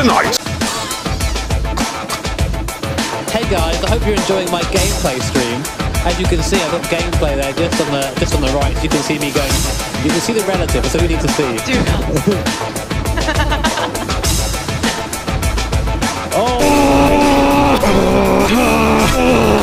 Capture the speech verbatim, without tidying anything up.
tonight. Hey guys, I hope you're enjoying my gameplay stream. As you can see, I've got gameplay there just on the just on the right. You can see me going. You can see the relative. That's all you need to see. Do not. Oh.